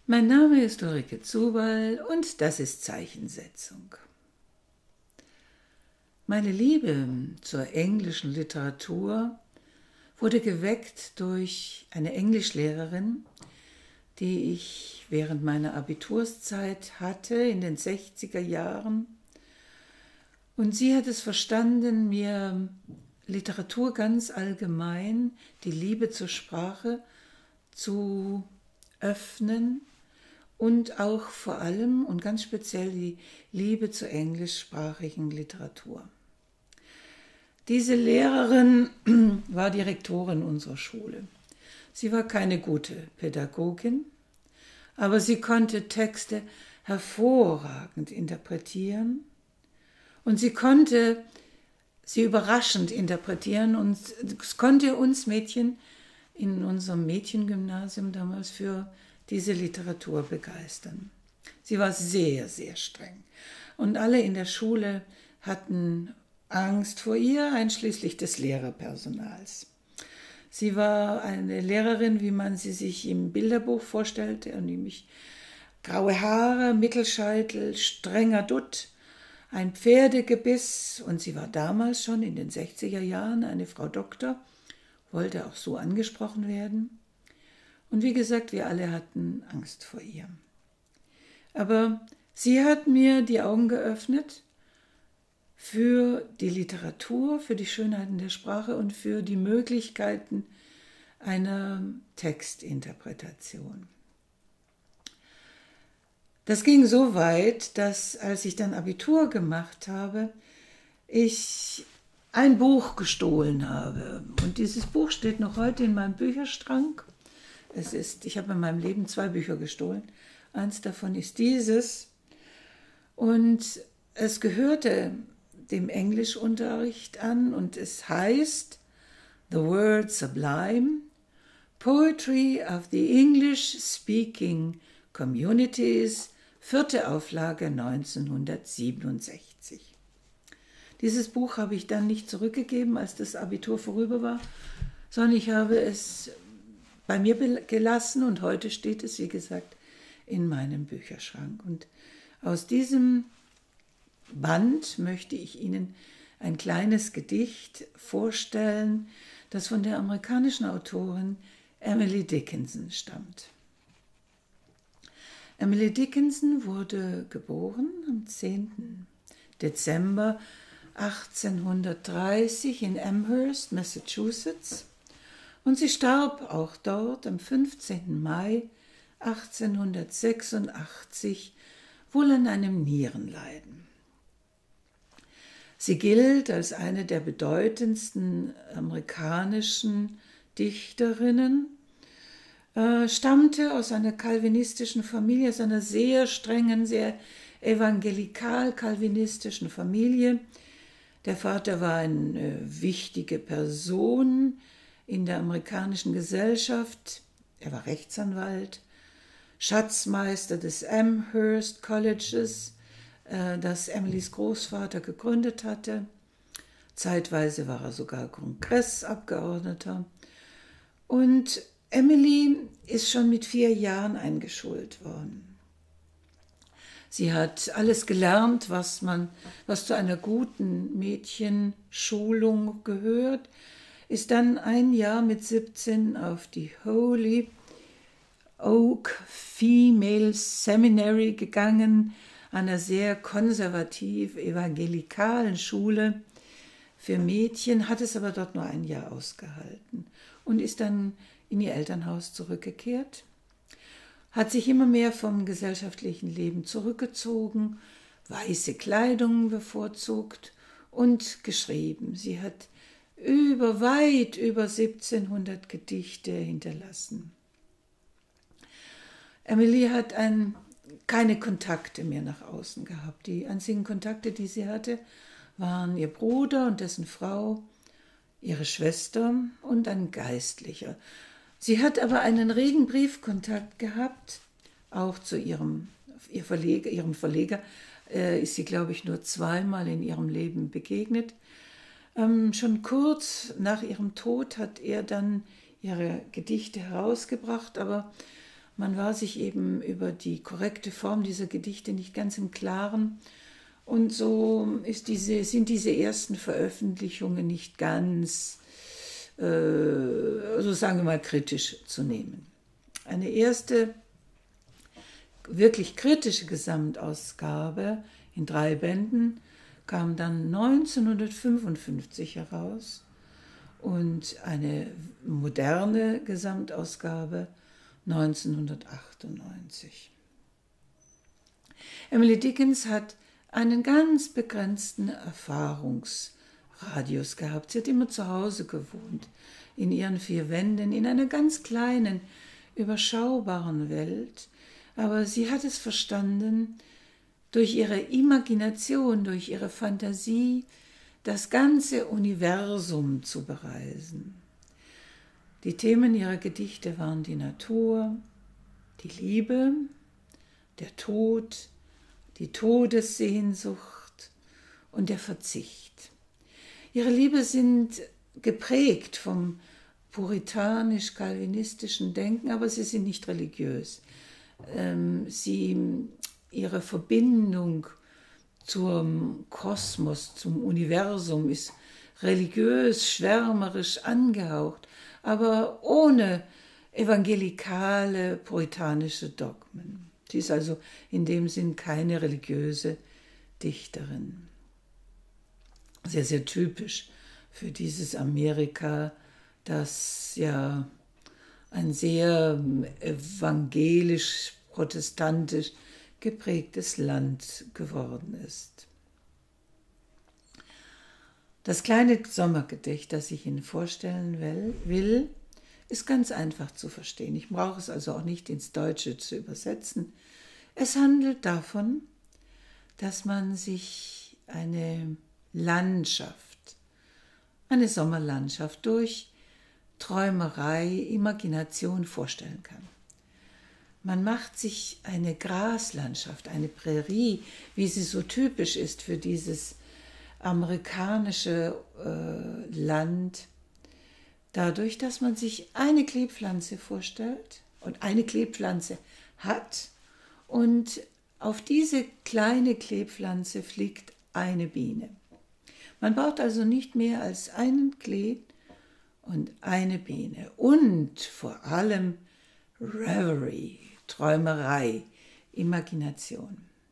Mein Name ist Ulrike Zubal und das ist Zeichensetzung. Meine Liebe zur englischen Literatur wurde geweckt durch eine Englischlehrerin, die ich während meiner Abiturszeit hatte in den 60er Jahren. Und sie hat es verstanden, mir Literatur ganz allgemein, die Liebe zur Sprache zu öffnen und auch vor allem und ganz speziell die Liebe zur englischsprachigen Literatur. Diese Lehrerin war Direktorin unserer Schule. Sie war keine gute Pädagogin, aber sie konnte Texte hervorragend interpretieren und sie konnte sie überraschend interpretieren und es konnte uns Mädchen in unserem Mädchengymnasium damals für diese Literatur begeistern. Sie war sehr, sehr streng und alle in der Schule hatten Angst vor ihr, einschließlich des Lehrerpersonals. Sie war eine Lehrerin, wie man sie sich im Bilderbuch vorstellte, nämlich graue Haare, Mittelscheitel, strenger Dutt, ein Pferdegebiss und sie war damals schon in den 60er Jahren eine Frau Doktor, wollte auch so angesprochen werden. Und wie gesagt, wir alle hatten Angst vor ihr. Aber sie hat mir die Augen geöffnet für die Literatur, für die Schönheiten der Sprache und für die Möglichkeiten einer Textinterpretation. Das ging so weit, dass, als ich dann Abitur gemacht habe, ich ein Buch gestohlen habe. Und dieses Buch steht noch heute in meinem Bücherschrank. Ich habe in meinem Leben 2 Bücher gestohlen. Eins davon ist dieses. Und es gehörte dem Englischunterricht an und es heißt The Word Sublime, Poetry of the English-Speaking Communities, 4. Auflage 1967. Dieses Buch habe ich dann nicht zurückgegeben, als das Abitur vorüber war, sondern ich habe es bei mir gelassen und heute steht es, wie gesagt, in meinem Bücherschrank. Und aus diesem Band möchte ich Ihnen ein kleines Gedicht vorstellen, das von der amerikanischen Autorin Emily Dickinson stammt. Emily Dickinson wurde geboren am 10. Dezember 1830 in Amherst, Massachusetts, und sie starb auch dort am 15. Mai 1886, wohl an einem Nierenleiden. Sie gilt als eine der bedeutendsten amerikanischen Dichterinnen, stammte aus einer calvinistischen Familie, aus einer sehr strengen, sehr evangelikal-calvinistischen Familie. Der Vater war eine wichtige Person in der amerikanischen Gesellschaft. Er war Rechtsanwalt, Schatzmeister des Amherst Colleges, das Emilys Großvater gegründet hatte. Zeitweise war er sogar Kongressabgeordneter. Und Emily ist schon mit 4 Jahren eingeschult worden. Sie hat alles gelernt, was zu einer guten Mädchenschulung gehört, ist dann ein Jahr mit 17 auf die Holy Oak Female Seminary gegangen, einer sehr konservativ evangelikalen Schule für Mädchen, hat es aber dort nur ein Jahr ausgehalten und ist dann in ihr Elternhaus zurückgekehrt, hat sich immer mehr vom gesellschaftlichen Leben zurückgezogen, weiße Kleidung bevorzugt und geschrieben. Sie hat weit über 1700 Gedichte hinterlassen. Emily hat keine Kontakte mehr nach außen gehabt. Die einzigen Kontakte, die sie hatte, waren ihr Bruder und dessen Frau, ihre Schwester und ein Geistlicher. Sie hat aber einen regen Briefkontakt gehabt, auch zu ihrem Verleger ist sie, glaube ich, nur 2-mal in ihrem Leben begegnet. Schon kurz nach ihrem Tod hat er dann ihre Gedichte herausgebracht, aber man war sich eben über die korrekte Form dieser Gedichte nicht ganz im Klaren. Und so sind diese ersten Veröffentlichungen nicht ganz, so sagen wir mal, kritisch zu nehmen. Eine erste wirklich kritische Gesamtausgabe in 3 Bänden kam dann 1955 heraus und eine moderne Gesamtausgabe 1998. Emily Dickinson hat einen ganz begrenzten Erfahrungsradius gehabt. Sie hat immer zu Hause gewohnt, in ihren 4 Wänden, in einer ganz kleinen, überschaubaren Welt. Aber sie hat es verstanden, durch ihre Imagination, durch ihre Fantasie, das ganze Universum zu bereisen. Die Themen ihrer Gedichte waren die Natur, die Liebe, der Tod, die Todessehnsucht und der Verzicht. Ihre Liebe sind geprägt vom puritanisch-calvinistischen Denken, aber sie sind nicht religiös. Ihre Verbindung zum Kosmos, zum Universum ist religiös, schwärmerisch angehaucht, aber ohne evangelikale, puritanische Dogmen. Sie ist also in dem Sinn keine religiöse Dichterin. Sehr, sehr typisch für dieses Amerika, das ja ein sehr evangelisch-protestantisch geprägtes Land geworden ist. Das kleine Sommergedicht, das ich Ihnen vorstellen will, ist ganz einfach zu verstehen. Ich brauche es also auch nicht ins Deutsche zu übersetzen. Es handelt davon, dass man sich eine Landschaft, eine Sommerlandschaft durch Träumerei, Imagination vorstellen kann. Man macht sich eine Graslandschaft, eine Prärie, wie sie so typisch ist für dieses amerikanische Land, dadurch, dass man sich eine Kleepflanze vorstellt und eine Kleepflanze hat und auf diese kleine Kleepflanze fliegt eine Biene. Man braucht also nicht mehr als einen Klee und eine Biene und vor allem Reverie, Träumerei, Imagination.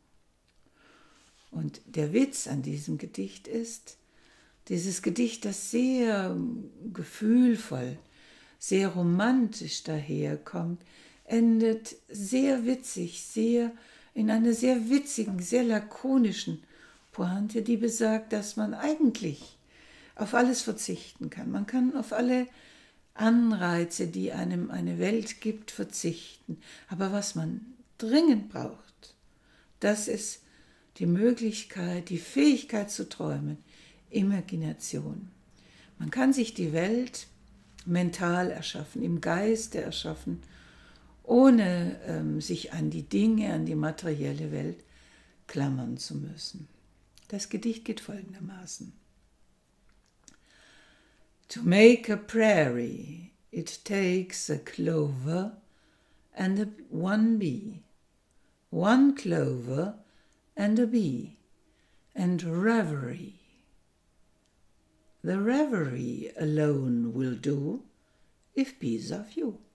Und der Witz an diesem Gedicht ist, dieses Gedicht, das sehr gefühlvoll, sehr romantisch daherkommt, endet sehr witzig, in einer sehr witzigen, sehr lakonischen Pointe, die besagt, dass man eigentlich auf alles verzichten kann. Man kann auf alle Anreize, die einem eine Welt gibt, verzichten. Aber was man dringend braucht, das ist die Möglichkeit, die Fähigkeit zu träumen, Imagination. Man kann sich die Welt mental erschaffen, im Geiste erschaffen, ohne sich an die Dinge, an die materielle Welt klammern zu müssen. Das Gedicht geht folgendermaßen. To make a prairie, it takes a clover and one bee, one clover and a bee, and reverie. The reverie alone will do, if bees are few.